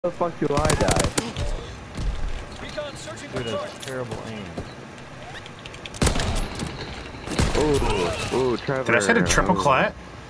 the fuck do I die? Dude, that's terrible aim. Ooh, Trevor. Did I say a triple clat?